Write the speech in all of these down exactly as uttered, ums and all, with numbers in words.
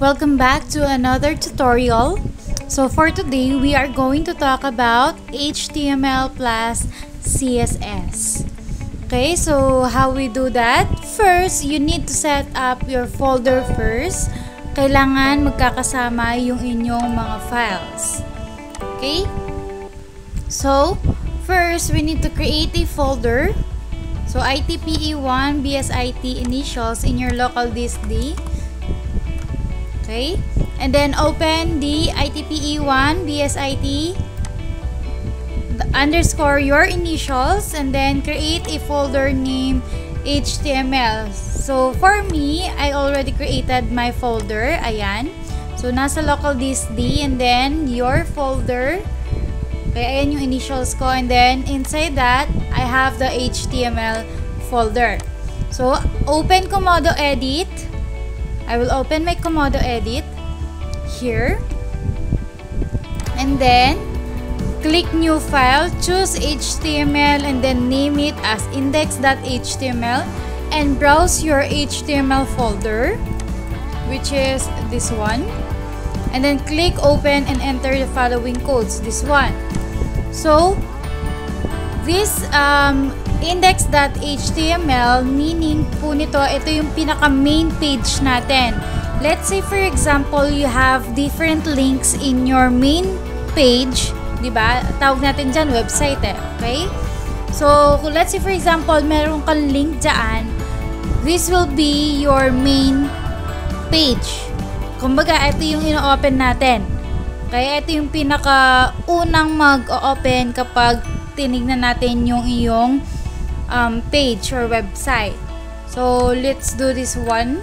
Welcome back to another tutorial. So for today, we are going to talk about H T M L plus C S S. Okay, so how we do that? First, you need to set up your folder first. Kailangan magkakasama yung inyong mga files. Okay? So, first, we need to create a folder. So, I T P E one B S I T initials in your local disk D. Okay? And then, open the I T P E one B S I T underscore your initials and then create a folder named H T M L. So, for me, I already created my folder. Ayan. So, nasa local disk D and then your folder. Okay, ayan yung initials ko. And then, inside that, I have the H T M L folder. So, open Komodo Edit. I will open my Komodo Edit here. And then, click New File. Choose H T M L and then name it as index dot H T M L. And browse your H T M L folder, which is this one. And then, click Open and enter the following codes. This one. So, this um, index dot H T M L, meaning po nito, ito yung pinaka main page natin. Let's say for example, you have different links in your main page, diba? Tawag natin dyan, website eh, okay? So, let's say for example, meron kang link dyan, this will be your main page. Kumbaga, ito yung ino-open natin. Kaya ito yung pinaka-unang mag-open kapag tinignan natin yung iyong um, page or website. So, let's do this one.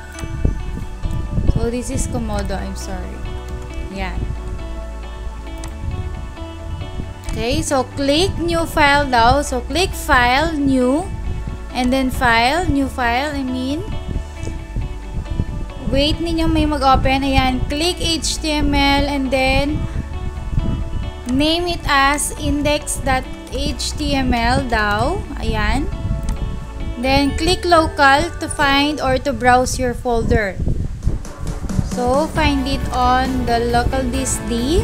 So, this is Komodo. I'm sorry. Yan. Okay, so click New File daw. So, click File, New, and then File, New File, I mean. Wait ninyo may mag-open. Ayan, click H T M L and then name it as index dot H T M L daw. Ayan. Then, click Local to find or to browse your folder. So, find it on the local disk D.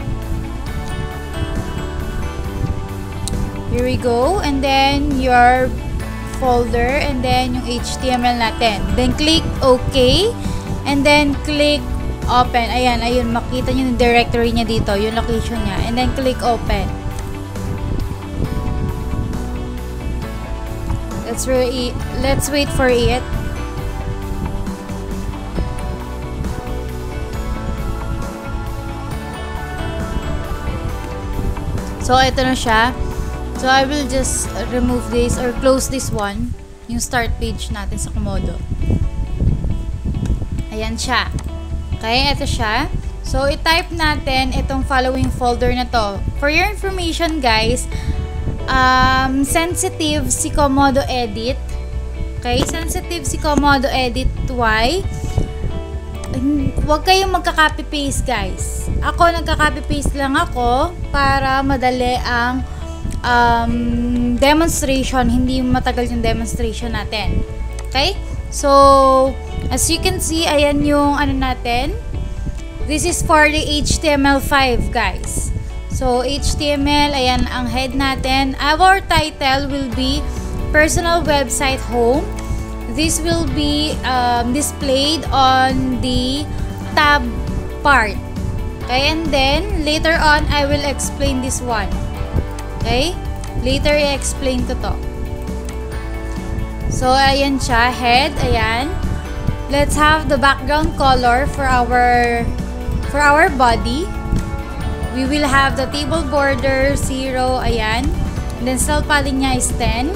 Here we go. And then, your folder and then yung H T M L natin. Then, click OK. And then, click Open. Ayan, ayun. Makita nyo yung directory niya dito. Yung location niya. And then, click Open. Let's, re let's wait for it. So, ito na siya. So, I will just remove this or close this one. Yung start page natin sa Komodo. Ayan siya. Okay, ito siya. So, i-type natin itong following folder na to. For your information, guys, um, sensitive si Komodo Edit. Okay, sensitive si Komodo Edit. Why? Huwag kayong magka-copy-paste, guys. Ako, nagka-copy-paste lang ako para madali ang um, demonstration. Hindi matagal yung demonstration natin. Okay? So, as you can see, ayan yung ano natin. This is for the H T M L five, guys. So, H T M L, ayan ang head natin. Our title will be Personal Website Home. This will be um, displayed on the tab part. Okay, and then, later on, I will explain this one. Okay? Later, i-explain ko to. So, ayan siya. Head, ayan. Let's have the background color for our for our body. We will have the table border, zero, ayan. And then, cell padding niya is ten.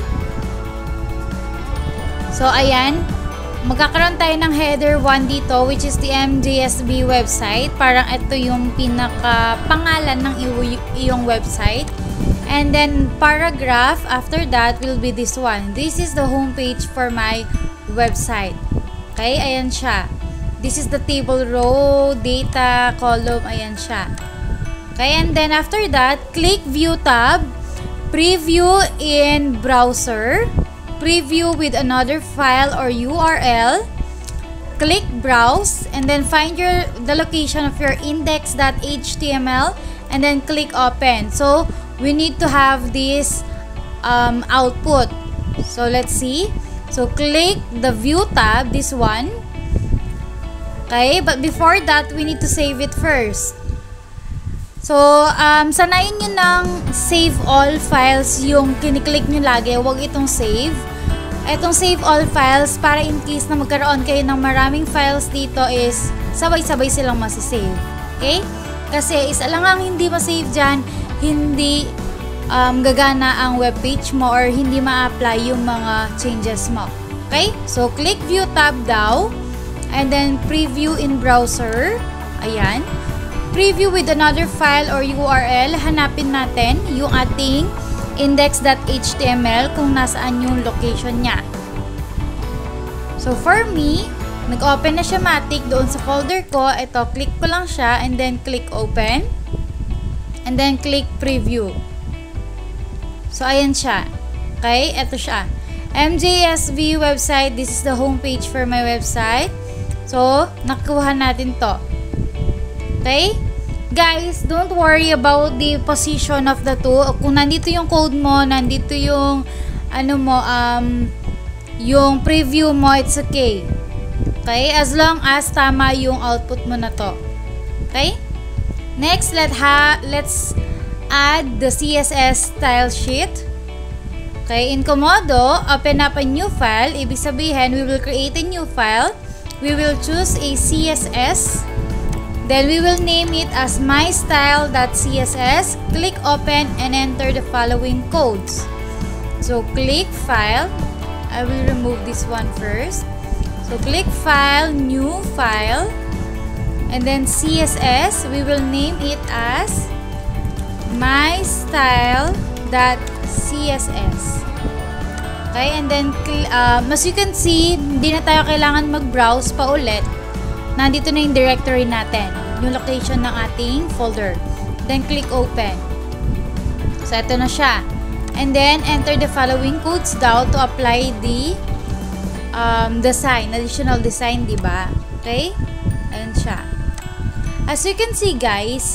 So, ayan. Magkakaroon tayo ng header one dito, which is the M J S B website. Parang ito yung pinaka-pangalan ng iyong website. And then, paragraph, after that, will be this one. This is the homepage for my website. Okay, ayan siya. This is the table row, data, column, ayan siya. Okay, and then after that, click View tab, Preview in Browser, Preview with another file or U R L, click browse and then find your the location of your index.html and then click open. So we need to have this um, output. So let's see. So click the view tab, this one. Okay, but before that we need to save it first. So um, sanayin nyo ng save all files yung kiniklik nyo lagi, huwag itong save. Itong save all files para in case na magkaroon kayo ng maraming files dito is sabay-sabay silang masisave. Okay? Kasi isa lang ang hindi masave dyan, hindi um, gagana ang webpage mo or hindi ma-apply yung mga changes mo. Okay? So, click view tab daw and then preview in browser. Ayan. Preview with another file or U R L. Hanapin natin yung ating index.html kung nasaan yung location niya. So, for me, nag-open na siya matik doon sa folder ko. Ito, click ko lang siya and then click open. And then click preview. So, ayan siya. Okay, ito siya. M J S V website. This is the homepage for my website. So, nakuha natin to. Okay? Guys, don't worry about the position of the two. Kung nandito yung code mo, nandito yung ano mo, um, yung preview mo, it's okay. Okay? As long as tama yung output mo na to. Okay? Next, let ha let's add the C S S style sheet. Okay? In Komodo, open up a new file. Ibig sabihin, we will create a new file. We will choose a C S S. Then we will name it as mystyle.css. Click open and enter the following codes. So click file. I will remove this one first. So click file, new file. And then C S S, we will name it as mystyle.css. Okay, and then um, as you can see, hindi na tayo kailangan mag-browse pa ulit. Nandito na yung directory natin, yung location ng ating folder. Then, click open. So, ito na siya. And then, enter the following codes daw to apply the um, design, additional design, diba? Okay? Ayan siya. As you can see, guys,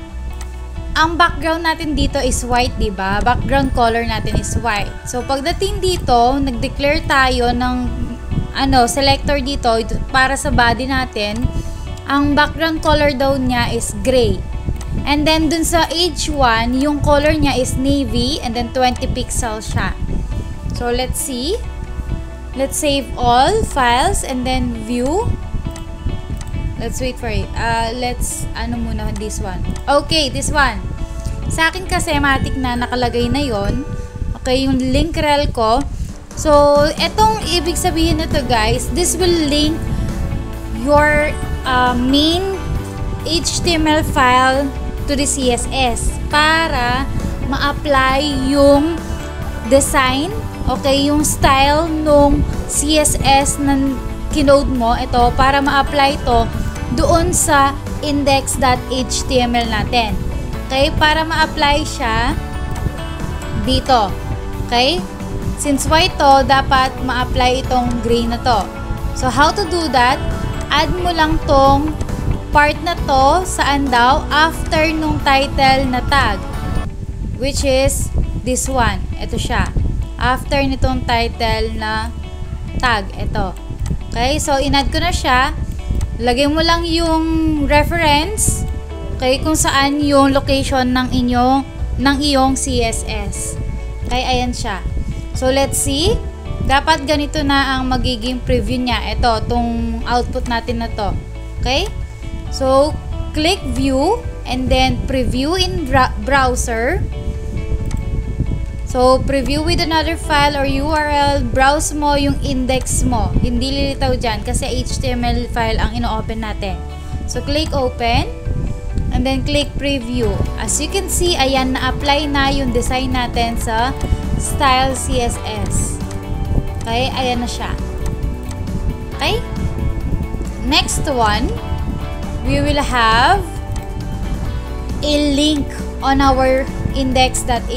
ang background natin dito is white, diba? Background color natin is white. So, pagdating dito, nag-declare tayo ng ano, selector dito para sa body natin, ang background color daw niya is gray. And then dun sa H one, yung color niya is navy and then twenty pixels siya. So let's see. Let's save all files and then view. Let's wait for it. Uh, let's, ano muna this one. Okay, this one. Sa akin kasi matik na nakalagay na yon. Okay, yung link rel ko. So, etong ibig sabihin nito guys, this will link your uh, main H T M L file to the C S S para ma-apply yung design, okay, yung style nung C S S na kinode mo, ito, para ma-apply to doon sa index.html natin. Okay, para ma-apply siya dito. Okay? Since white to, dapat ma-apply itong gray na to. So, how to do that? Add mo lang tong part na to, saan daw? After nung title na tag. Which is this one. Ito siya. After nitong title na tag. Ito. Okay? So, in-add ko na siya. Lagay mo lang yung reference. Okay? Kung saan yung location ng inyong, ng iyong C S S. Okay? Ayan siya. So, let's see. Dapat ganito na ang magiging preview niya. Ito, itong output natin na to. Okay? So, click view and then preview in browser. So, preview with another file or U R L. Browse mo yung index mo. Hindi lilitaw dyan kasi H T M L file ang ino-open natin. So, click open and then click preview. As you can see, ayan, na-apply na yung design natin sa style C S S. Okay, ayan na siya. Okay? Next one, we will have a link on our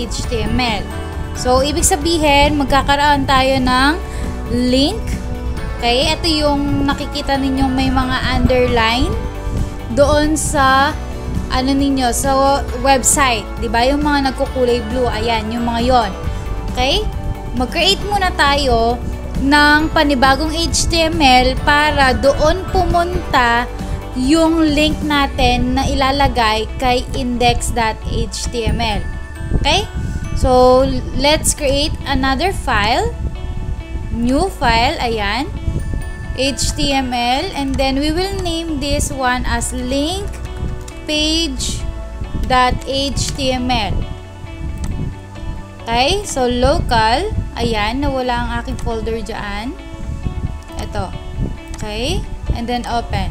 index.html. So, ibig sabihin, magkakaroon tayo ng link Okay, ito yung nakikita ninyong may mga underline doon sa ano ninyo, sa website, 'di ba? Yung mga nagkukulay blue, ayan, yung mga 'yon. Okay? Mag-create muna tayo ng panibagong H T M L para doon pumunta yung link natin na ilalagay kay index dot H T M L. Okay? So, let's create another file. New file, ayan. H T M L, and then we will name this one as link page dot H T M L. Okay? So, local. Ayan, nawala ang aking folder dyan. Ito. Okay? And then open.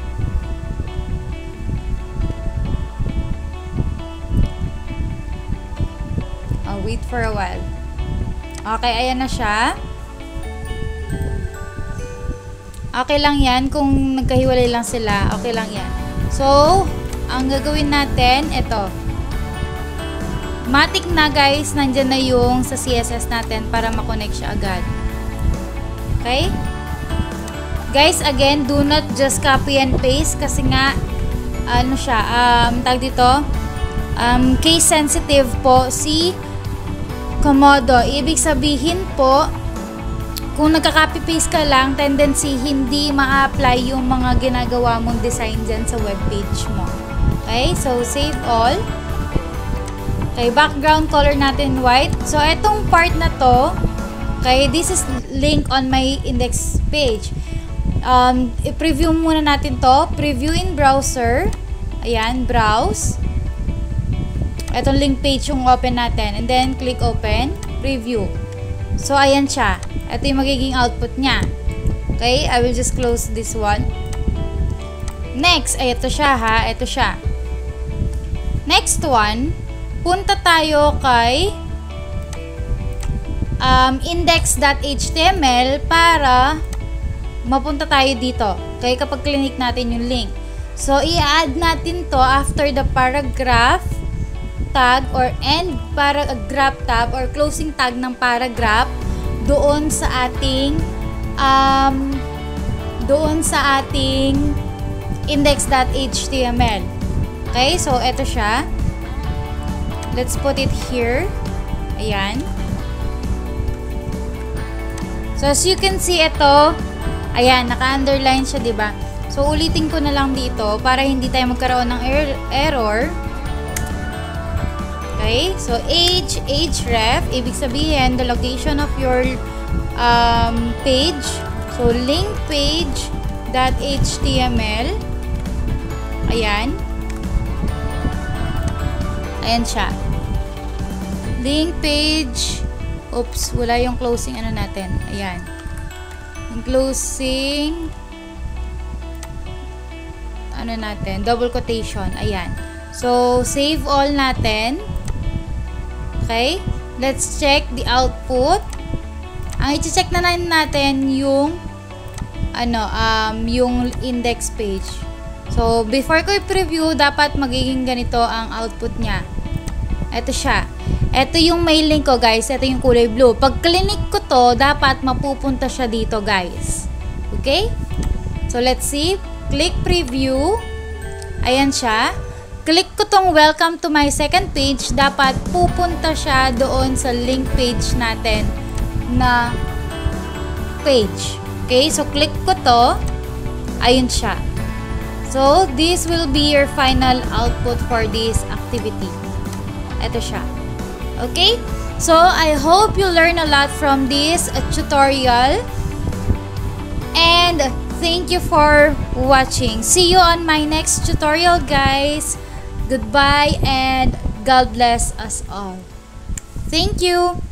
I'll wait for a while. Okay, ayan na siya. Okay lang yan. Kung nagkahiwalay lang sila, okay lang yan. So, ang gagawin natin, ito. Matik na guys, nandyan na yung sa C S S natin para makonect siya agad. Okay? Guys, again, do not just copy and paste kasi nga, ano siya, um, tag dito, um, case sensitive po si Komodo. Ibig sabihin po, kung nagka-copy-paste ka lang, tendency hindi ma-apply yung mga ginagawa mong design dyan sa webpage mo. Okay? So, save all. Okay, background color natin white. So, etong part na to, okay, this is link on my index page. Um, i-preview muna natin to. Preview in browser. Ayan, browse. Etong link page yung open natin. And then, click open. Preview. So, ayan siya. Ito yung magiging output niya. Okay, I will just close this one. Next, ay ito siya ha. Ito siya. Next one, punta tayo kay um, index dot H T M L para mapunta tayo dito. Okay, kapag click natin yung link. So, i-add natin to after the paragraph tag or end paragraph tab or closing tag ng paragraph doon sa ating um, doon sa ating index dot H T M L. Okay, so ito siya. Let's put it here. Ayan. So, as you can see, ito, ayan, naka-underline siya, diba? So, ulitin ko na lang dito para hindi tayo magkaroon ng er error. Okay? So, age, age ref, ibig sabihin, the location of your um, page. So, link page dot H T M L. Ayan. Ayan siya. Link page. Oops, wala yung closing ano natin. Ayan. Yung closing ano natin, double quotation. Ayan. So, save all natin. Okay? Let's check the output. Ang i-check na natin yung ano, um, yung index page. So, before ko i-preview, dapat magiging ganito ang output niya. Ito siya. Ito yung may link ko, guys. Ito yung kulay blue. Pag click ko to, dapat mapupunta siya dito, guys. Okay? So, let's see. Click preview. Ayan siya. Click ko tong welcome to my second page. Dapat pupunta siya doon sa link page natin na page. Okay? So, click ko to. Ayun siya. So, this will be your final output for this activity. Ito siya. Okay? So, I hope you learn a lot from this uh, tutorial. And thank you for watching. See you on my next tutorial, guys. Goodbye and God bless us all. Thank you.